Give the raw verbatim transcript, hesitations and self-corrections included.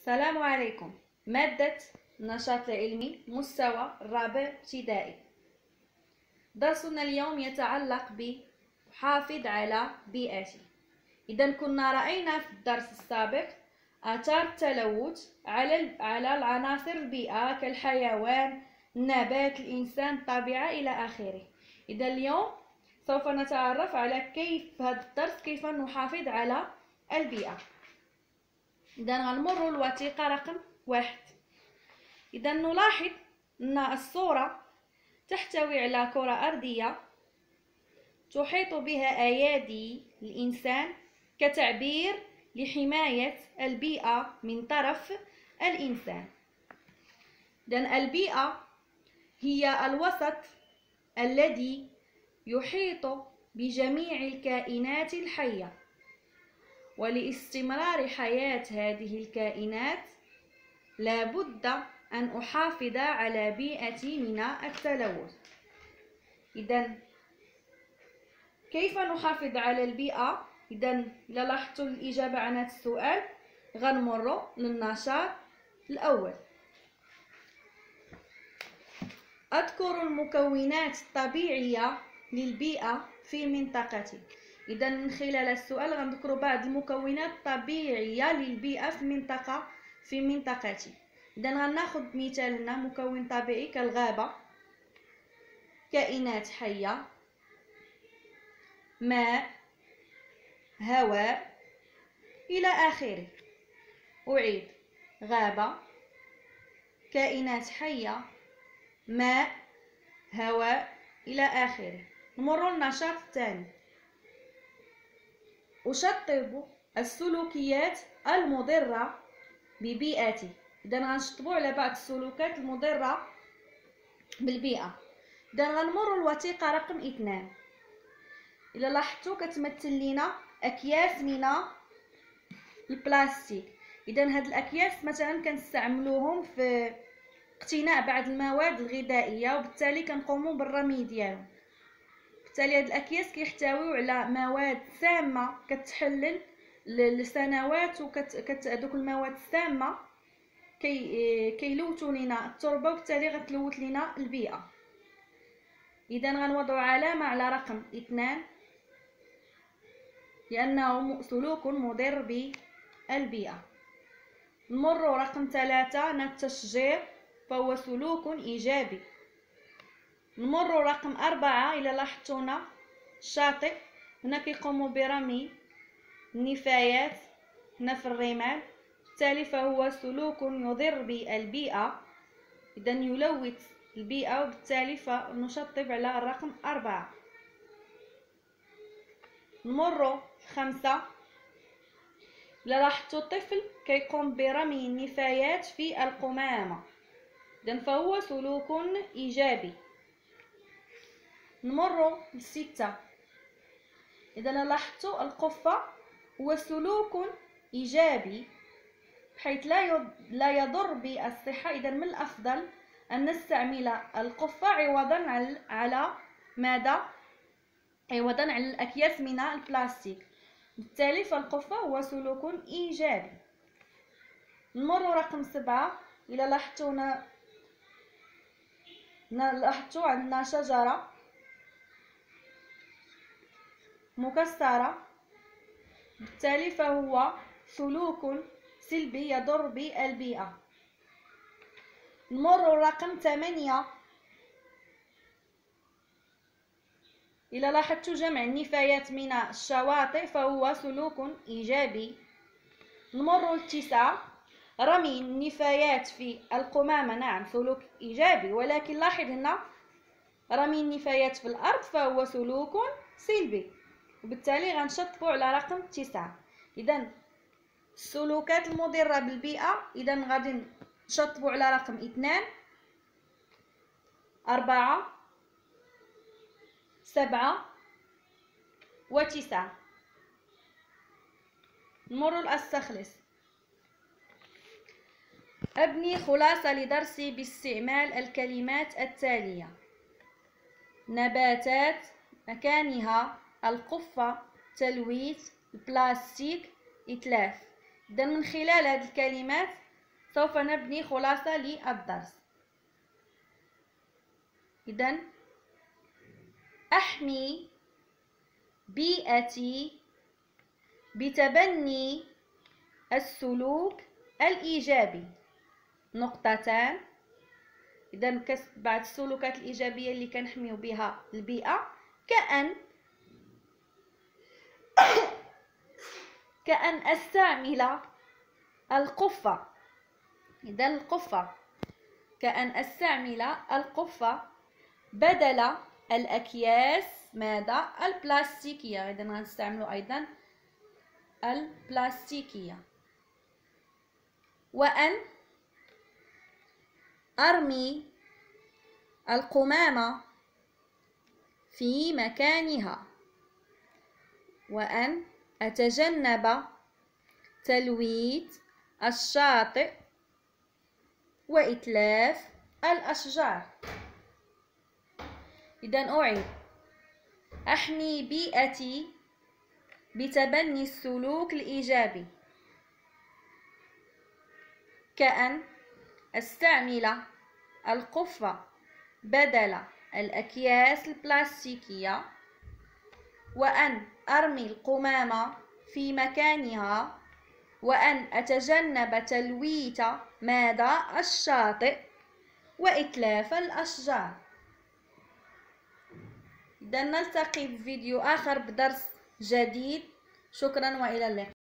السلام عليكم. مادة النشاط العلمي مستوى الرابع ابتدائي. درسنا اليوم يتعلق بحافظ على بيئتي. إذا كنا رأينا في الدرس السابق آثار التلوث على على العناصر البيئة كالحيوان، النبات، الإنسان، الطبيعة إلى آخره. إذا اليوم سوف نتعرف على كيف في هذا الدرس كيف نحافظ على البيئة. إذا غنمروا الوثيقة رقم واحد. إذا نلاحظ أن الصورة تحتوي على كرة أرضية تحيط بها أيادي الإنسان كتعبير لحماية البيئة من طرف الإنسان. إذا البيئة هي الوسط الذي يحيط بجميع الكائنات الحية، ولاستمرار حياة هذه الكائنات لا بد أن أحافظ على بيئتي من التلوث. إذن كيف نحافظ على البيئة؟ إذن إذا لاحظتوا الإجابة عن هذا السؤال غنمر للنشاط الأول. أذكر المكونات الطبيعية للبيئة في منطقتي. إذا من خلال السؤال غنذكروا بعض المكونات الطبيعية للبيئة في منطقة في منطقتي. إذا غناخذ مثالنا مكون طبيعي كالغابة، كائنات حية، ماء، هواء إلى آخره. أعيد: غابة، كائنات حية، ماء، هواء إلى آخره. نمر للنشاط الثاني. أشطب السلوكيات المضرة ببيئتي. إذا غنشطبوا على بعض السلوكات المضرة بالبيئة. إذا غنمر الوثيقة رقم اثنان. إلا لاحظتوا كتمثل لنا أكياس من البلاستيك. إذا هاد الأكياس مثلا كنستعملوهم في اقتناء بعض المواد الغذائية وبالتالي كنقوموا بالرمي ديالهم. بالتالي هاد الأكياس كيحتويو على مواد سامة كتحلل لسنوات، وكت هذوك المواد السامة كي كيلوثوا لنا التربة وبالتالي غتلوث لنا البيئة. إذا غنوضعوا علامة على رقم اثنان لأنه سلوك مضر بالبيئة. نمر رقم ثلاثة. التشجير فهو سلوك إيجابي. نمر رقم أربعة. إلى لاحظتوا هنا الشاطئ هنا كيقوموا برمي النفايات هنا في الرمال، بالتالي فهو سلوك يضر بالبيئة، إذا يلوث البيئة وبالتالي فنشطب على الرقم أربعة. نمر خمسة. إلا لاحظتوا الطفل كيقوم برمي النفايات في القمامة، إذا فهو سلوك إيجابي. نمر لستة. إذا لاحظتوا القفة هو سلوك إيجابي بحيث لا لا يضر بالصحة. إذا من الأفضل أن نستعمل القفة عوضا على ماذا؟ عوضا على الأكياس من البلاستيك، بالتالي فالقفة هو سلوك إيجابي. نمر رقم سبعة. إلى لاحظتوا هنا لاحظتوا عندنا شجرة مكسرة، بالتالي فهو سلوك سلبي يضر بالبيئة. نمر رقم ثمانية. إذا لاحظتوا جمع النفايات من الشواطئ فهو سلوك إيجابي. نمر لتسعة. رمي النفايات في القمامة، نعم سلوك إيجابي، ولكن لاحظ هنا رمي النفايات في الأرض فهو سلوك سلبي، وبالتالي غنشطبوا على رقم تسعة. إذا السلوكات المضرة بالبيئة إذا غادي نشطبوا على رقم اثنان، أربعة، سبعة وتسعة. نمر لأستخلص. أبني خلاصة لدرسي باستعمال الكلمات التالية: نباتات، مكانها، القفة، تلويث، البلاستيك، إتلاف. إذا من خلال هذه الكلمات سوف نبني خلاصة للدرس. إذن أحمي بيئتي بتبني السلوك الإيجابي. نقطتان. إذن بعد السلوكات الإيجابية اللي كنحميو بها البيئة كأن كأن أستعمل القفة. إذن القفة كأن أستعمل القفة بدل الأكياس ماذا؟ البلاستيكية. إذن غنستعمل أيضا البلاستيكية. وأن أرمي القمامة في مكانها. وأن أتجنب تلويث الشاطئ وإتلاف الأشجار. إذن أعيد: أحمي بيئتي بتبني السلوك الإيجابي كأن أستعمل القفة بدل الأكياس البلاستيكية، وأن أرمي القمامة في مكانها، وأن أتجنب تلويث ماذا؟ الشاطئ وإتلاف الأشجار. إذن نلتقي في فيديو آخر بدرس جديد. شكرا وإلى اللقاء.